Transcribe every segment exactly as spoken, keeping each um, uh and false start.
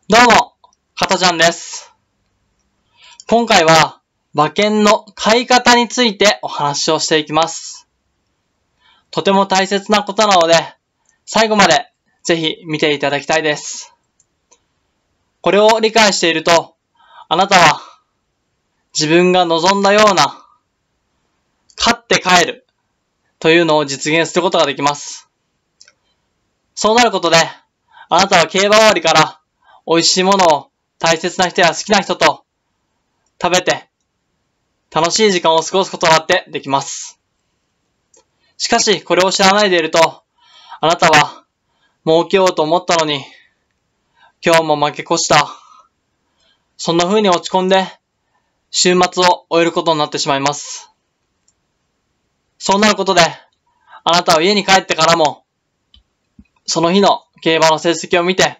どうも、かたちゃんです。今回は馬券の買い方についてお話をしていきます。とても大切なことなので、最後までぜひ見ていただきたいです。これを理解していると、あなたは自分が望んだような勝って帰るというのを実現することができます。そうなることで、あなたは競馬終わりから美味しいものを大切な人や好きな人と食べて楽しい時間を過ごすことだってできます。しかしこれを知らないでいると、あなたは儲けようと思ったのに今日も負け越した。そんな風に落ち込んで週末を終えることになってしまいます。そうなることであなたは家に帰ってからもその日の競馬の成績を見て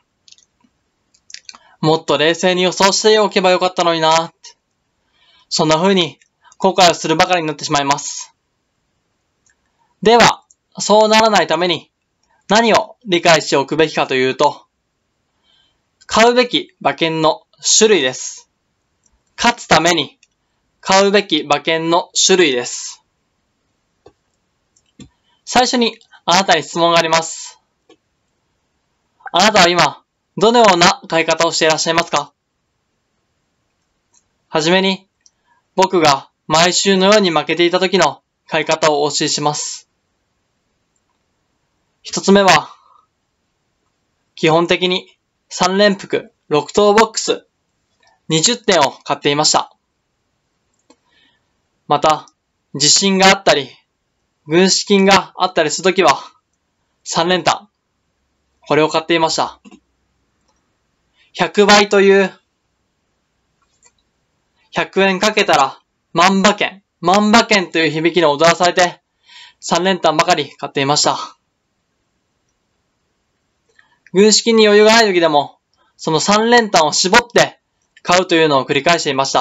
もっと冷静に予想しておけばよかったのにな。そんな風に後悔をするばかりになってしまいます。では、そうならないために何を理解しておくべきかというと、買うべき馬券の種類です。勝つために買うべき馬券の種類です。最初にあなたに質問があります。あなたは今、どのような買い方をしていらっしゃいますか？はじめに、僕が毎週のように負けていた時の買い方をお教えします。一つ目は、基本的にさん連複ろく等ボックスにじゅってんを買っていました。また、自信があったり、軍資金があったりするときは、さん連単、これを買っていました。ひゃくばいという、ひゃくえんかけたら万馬券、万馬券という響きに踊らされて、さん連単ばかり買っていました。軍資金に余裕がない時でも、そのさん連単を絞って買うというのを繰り返していました。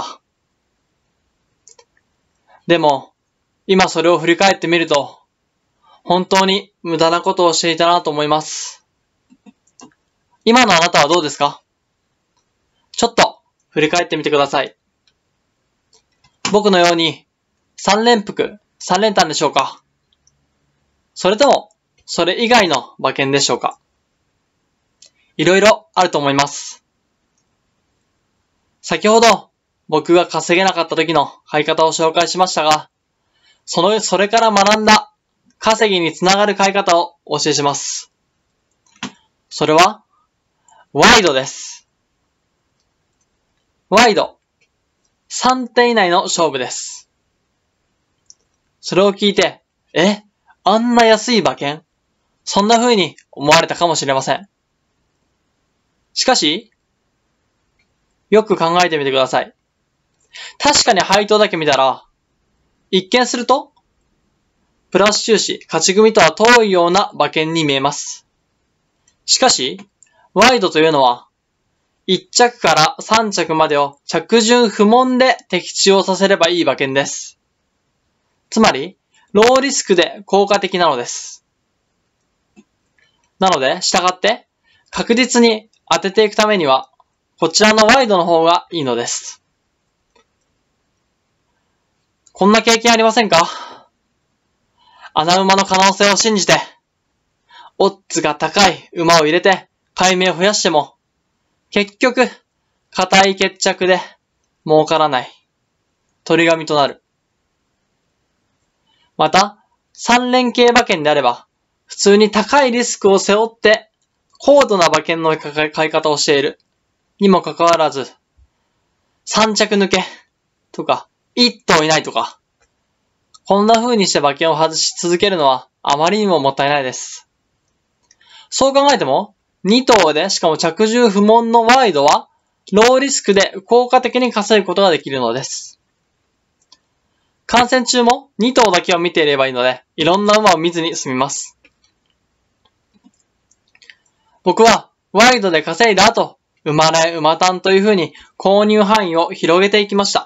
でも、今それを振り返ってみると、本当に無駄なことをしていたなと思います。今のあなたはどうですか？ちょっと振り返ってみてください。僕のようにさん連複、さん連単でしょうか？それとも、それ以外の馬券でしょうか？いろいろあると思います。先ほど僕が稼げなかった時の買い方を紹介しましたが、その、それから学んだ稼ぎにつながる買い方をお教えします。それは、ワイドです。ワイド。さんてん以内の勝負です。それを聞いて、え、あんな安い馬券？そんな風に思われたかもしれません。しかし、よく考えてみてください。確かに配当だけ見たら、一見すると、プラス収支、勝ち組とは遠いような馬券に見えます。しかし、ワイドというのは、いっ着からさん着までを着順不問で的中をさせればいい馬券です。つまり、ローリスクで効果的なのです。なので、従って、確実に当てていくためには、こちらのワイドの方がいいのです。こんな経験ありませんか？穴馬の可能性を信じて、オッズが高い馬を入れて、買い目を増やしても、結局、固い決着で儲からない。鳥紙となる。また、さん連競馬券であれば、普通に高いリスクを背負って、高度な馬券の買い方をしている。にもかかわらず、さん着抜けとか、いっ頭いないとか、こんな風にして馬券を外し続けるのはあまりにももったいないです。そう考えても、に頭でしかも着順不問のワイドは、ローリスクで効果的に稼ぐことができるのです。観戦中もに頭だけを見ていればいいので、いろんな馬を見ずに済みます。僕はワイドで稼いだ後、馬来馬単という風に購入範囲を広げていきました。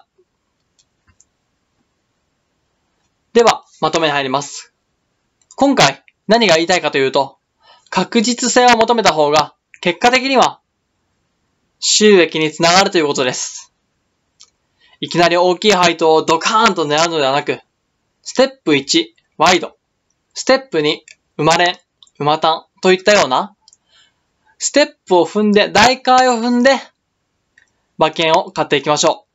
では、まとめに入ります。今回何が言いたいかというと、確実性を求めた方が結果的には収益につながるということです。いきなり大きい配当をドカーンと狙うのではなく、ステップいち、ワイド、ステップに、馬連、馬単といったような、ステップを踏んで、大回を踏んで、馬券を買っていきましょ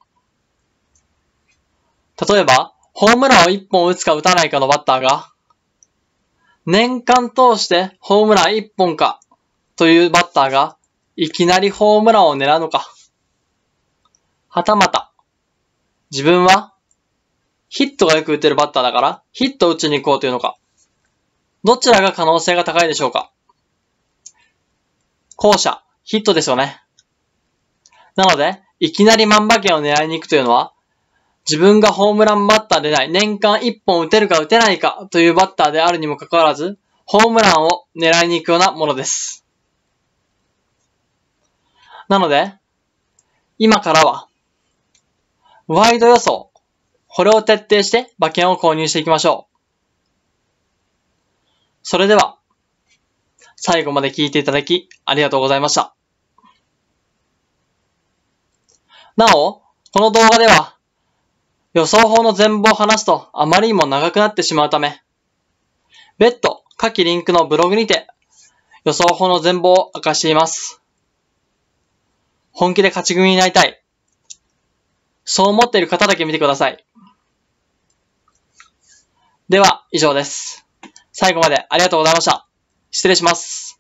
う。例えば、ホームランをいっぽん打つか打たないかのバッターが、年間通してホームランいっぽんかというバッターが、いきなりホームランを狙うのか。はたまた、自分はヒットがよく打てるバッターだから、ヒットを打ちに行こうというのか。どちらが可能性が高いでしょうか。後者、ヒットですよね。なので、いきなり万馬券を狙いに行くというのは、自分がホームランバッターでない、年間いっぽん打てるか打てないかというバッターであるにもかかわらず、ホームランを狙いに行くようなものです。なので、今からは、ワイド予想、これを徹底して馬券を購入していきましょう。それでは、最後まで聞いていただきありがとうございました。なお、この動画では、予想法の全貌を話すとあまりにも長くなってしまうため、別途下記リンクのブログにて予想法の全貌を明かしています。本気で勝ち組になりたい。そう思っている方だけ見てください。では以上です。最後までありがとうございました。失礼します。